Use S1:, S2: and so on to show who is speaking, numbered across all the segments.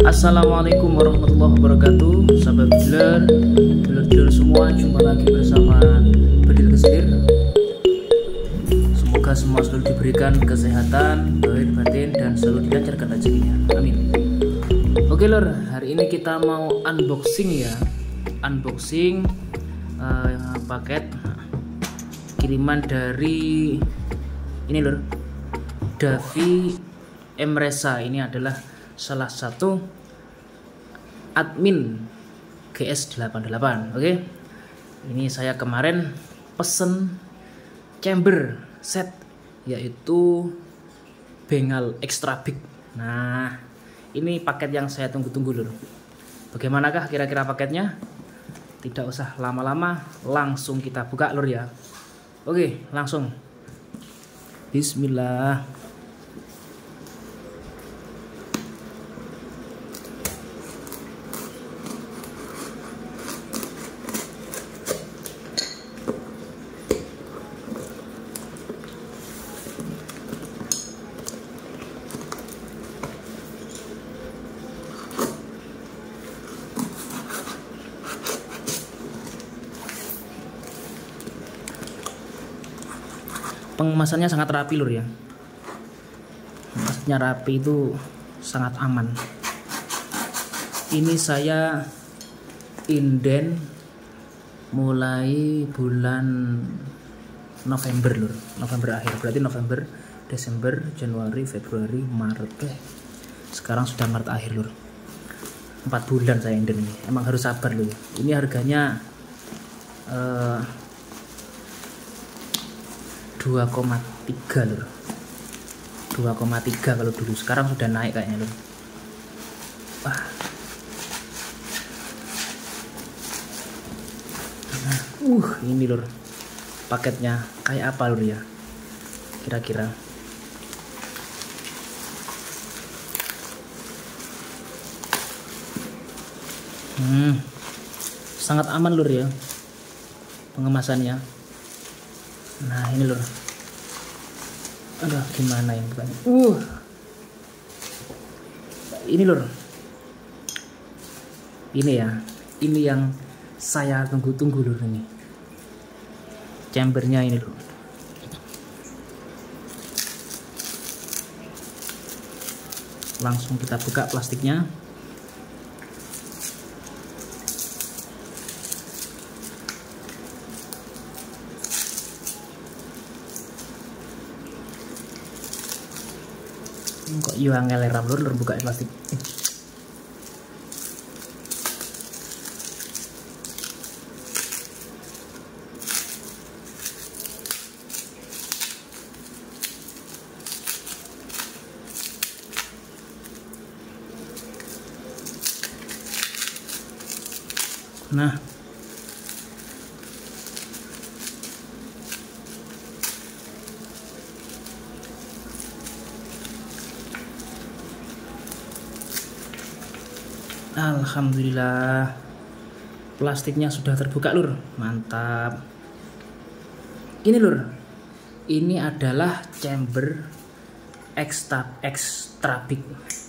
S1: Assalamualaikum warahmatullahi wabarakatuh. Sahabat dealer, dealer semua, jumpa lagi bersama Bedil Keselir. Semoga semua selalu diberikan kesehatan, lahir batin, dan selalu dilancarkan rezekinya. Amin. Oke lor, hari ini kita mau unboxing ya. Unboxing paket kiriman dari ini lor, Davi Emresa. Ini adalah salah satu admin GS88. Oke. Ini saya kemarin pesen chamber set, yaitu bengal extra big. Nah, ini paket yang saya tunggu-tunggu lur. Bagaimanakah kira-kira paketnya? Tidak usah lama-lama, langsung kita buka lur ya. Oke, langsung. Bismillah. Pengemasannya sangat rapi lur ya. Maksudnya rapi itu sangat aman. Ini saya inden mulai bulan November lur. November akhir, berarti November, Desember, Januari, Februari, Maret. Sekarang sudah Maret akhir lur. 4 bulan saya inden ini. Emang harus sabar lur. Ini harganya 2,3 lur. 2,3 kalau dulu, sekarang sudah naik kayaknya lur. Wah. Nah, ini lur. Paketnya kayak apa lur ya? Kira-kira. Sangat aman lur ya pengemasannya. Nah, ini lur. Aduh, gimana yang bukannya? Ini lur. Ini ya. Ini yang saya tunggu-tunggu lur ini. Chambernya ini lur. Langsung kita buka plastiknya. Kok yo angel ram lur buka plastik. Nah, alhamdulillah plastiknya sudah terbuka lur. Mantap. Ini lur, ini adalah chamber extra big,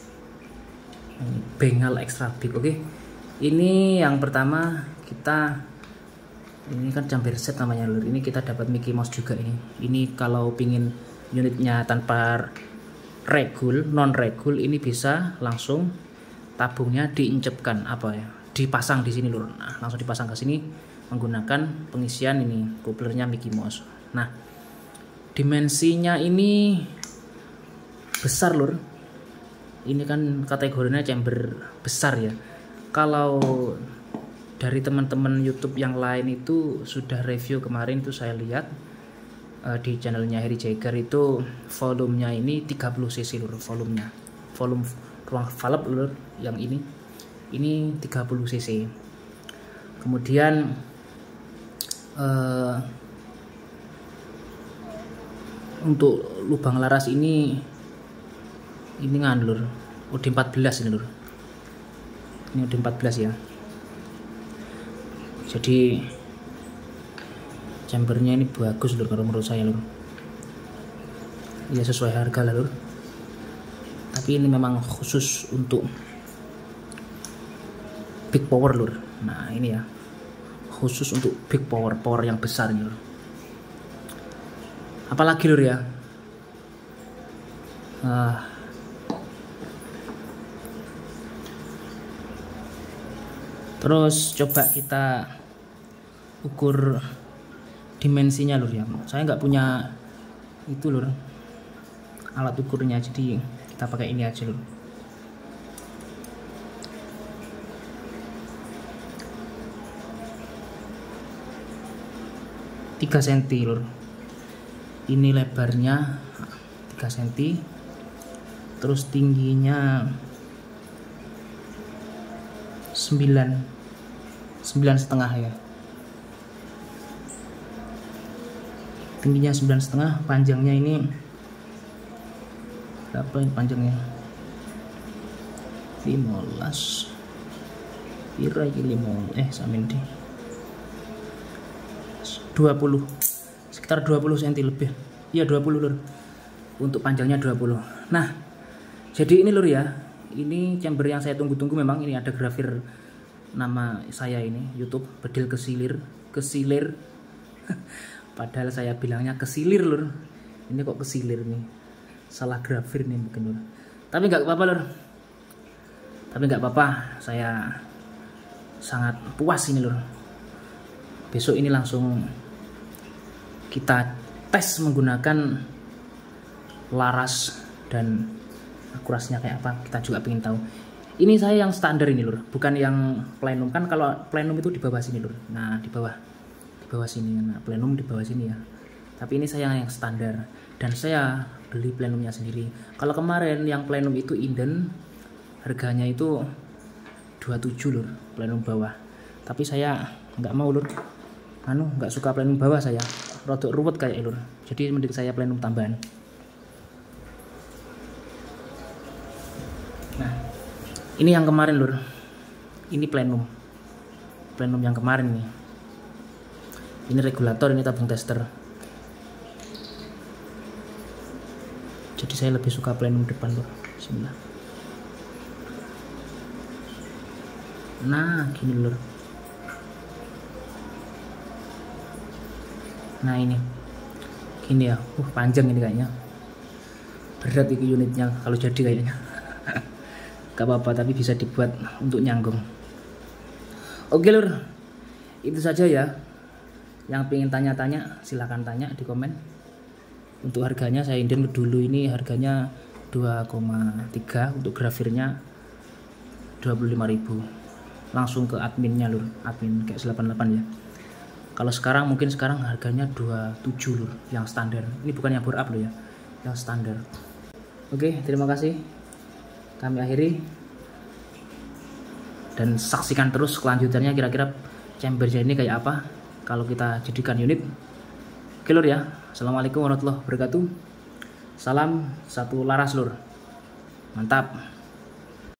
S1: bengal extra big. Oke. Ini yang pertama, ini kan chamber set namanya lur. Ini kita dapat Mickey Mouse juga ini. Ini kalau pingin unitnya tanpa regul, non regul, ini bisa langsung tabungnya diincepkan dipasang di sini lur. Nah, langsung dipasang ke sini menggunakan pengisian ini couplernya Mickey Mouse. Nah, dimensinya ini besar lur. Ini kan kategorinya chamber besar ya. Kalau dari teman-teman YouTube yang lain itu sudah review kemarin, itu saya lihat di channelnya Harry Jagger, itu volumenya ini 30 cc lur, volumenya. Volume ruang valve lur yang ini 30 cc. Kemudian untuk lubang laras ini lur, udah 14 ini lur. Ini udah 14 ya. Jadi chambernya ini bagus lur kalau menurut saya lur. Ya sesuai harga lah lur. Tapi ini memang khusus untuk big power lur. Nah ini ya, khusus untuk big power, power yang besar ini lur. Apalagi lur ya, terus coba kita ukur dimensinya lur ya. Saya nggak punya itu lur, alat ukurnya, jadi kita pakai ini aja lur. Tiga senti lur. Ini lebarnya 3 cm, terus tingginya 9,5 ya. Tingginya 9,5, panjangnya ini berapa ini panjangnya? 15. Kira ini 20, sekitar 20 cm lebih. Iya 20 lur. Untuk panjangnya 20. Nah, jadi ini lur ya. Ini chamber yang saya tunggu-tunggu, memang ini ada grafir nama saya ini, YouTube Bedil Kesilir. Padahal saya bilangnya kesilir lur. Ini kok kesilir nih. Salah grafir nih mungkin lur. Tapi nggak apa-apa lur. Tapi nggak apa-apa, saya sangat puas ini lur. Besok ini langsung kita tes menggunakan laras dan akurasinya kayak apa, kita juga pengen tahu. Ini saya yang standar ini lur, bukan yang plenum. Kan kalau plenum itu di bawah sini lur. Nah di bawah sini. Nah plenum di bawah sini ya. Tapi ini saya yang standar, dan saya beli plenumnya sendiri. Kalau kemarin yang plenum itu inden, harganya itu 27 lur, plenum bawah. Tapi saya nggak mau lur, nggak suka plenum bawah, saya rodok ruwet kayak lur. Jadi mending saya plenum tambahan. Nah ini yang kemarin lur, ini plenum yang kemarin nih. Ini regulator, ini tabung tester. Jadi saya lebih suka plenum depan lur. Bismillah. Nah gini lur. Nah ini gini ya, panjang ini kayaknya, berat ini unitnya kalau jadi kayaknya. Gak apa-apa, tapi bisa dibuat untuk nyanggung. Oke lur, itu saja ya. Yang pengen tanya-tanya silahkan tanya di komen. Untuk harganya saya inden dulu, ini harganya 2,3, untuk grafirnya 25.000. Langsung ke adminnya lur, admin kayak 88 ya. Kalau sekarang mungkin harganya 27 lur, yang standar. Ini bukan yang bore up loh ya, yang standar. Oke, terima kasih. Kami akhiri, dan saksikan terus kelanjutannya, kira-kira chambernya ini kayak apa kalau kita jadikan unit. Oke lur ya. Assalamualaikum warahmatullahi wabarakatuh. Salam satu laras lur. Mantap.